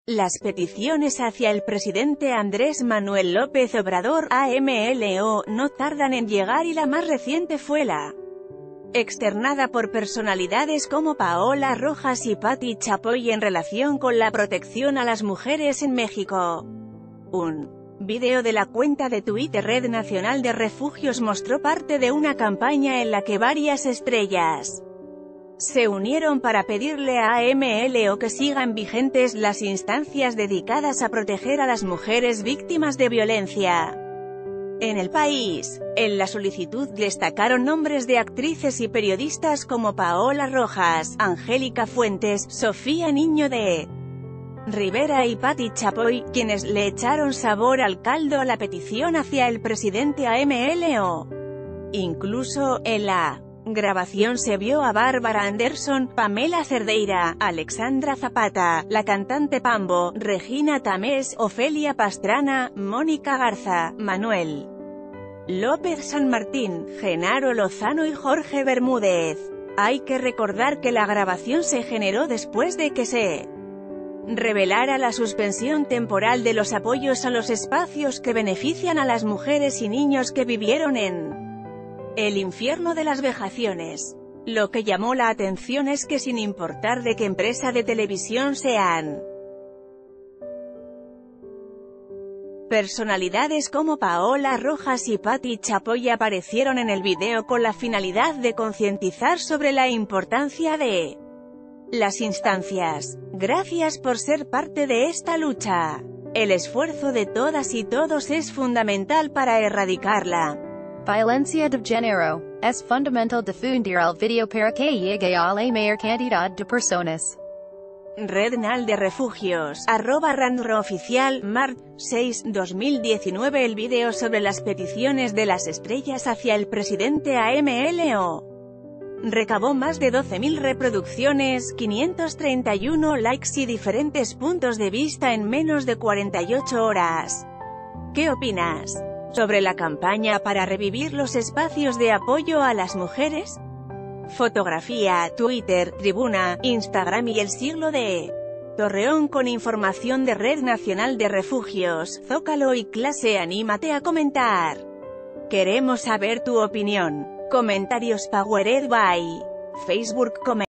Las peticiones hacia el presidente Andrés Manuel López Obrador, AMLO, no tardan en llegar y la más reciente fue la externada por personalidades como Paola Rojas y Pati Chapoy en relación con la protección a las mujeres en México. Un video de la cuenta de Twitter Red Nacional de Refugios mostró parte de una campaña en la que varias estrellas se unieron para pedirle a AMLO que sigan vigentes las instancias dedicadas a proteger a las mujeres víctimas de violencia en el país. En la solicitud destacaron nombres de actrices y periodistas como Paola Rojas, Angélica Fuentes, Sofía Niño de Rivera y Pati Chapoy, quienes le echaron sabor al caldo a la petición hacia el presidente AMLO. Incluso, en la grabación se vio a Bárbara Anderson, Pamela Cerdeira, Alexandra Zapata, la cantante Pambo, Regina Tamés, Ofelia Pastrana, Mónica Garza, Manuel López San Martín, Genaro Lozano y Jorge Bermúdez. Hay que recordar que la grabación se generó después de que se revelara la suspensión temporal de los apoyos a los espacios que benefician a las mujeres y niños que vivieron en el infierno de las vejaciones. Lo que llamó la atención es que sin importar de qué empresa de televisión sean, personalidades como Paola Rojas y Pati Chapoy aparecieron en el video con la finalidad de concientizar sobre la importancia de las instancias. Gracias por ser parte de esta lucha. El esfuerzo de todas y todos es fundamental para erradicarla. Violencia de género es fundamental difundir el video para que llegue a la mayor cantidad de personas. Red Nacional de Refugios, @RANROoficial, Mart. 6, 2019. El video sobre las peticiones de las estrellas hacia el presidente AMLO recabó más de 12.000 reproducciones, 531 likes y diferentes puntos de vista en menos de 48 horas. ¿Qué opinas sobre la campaña para revivir los espacios de apoyo a las mujeres? Fotografía, Twitter, Tribuna, Instagram y El Siglo de Torreón con información de Red Nacional de Refugios, Zócalo y Clase. Anímate a comentar. Queremos saber tu opinión. Comentarios powered by Facebook.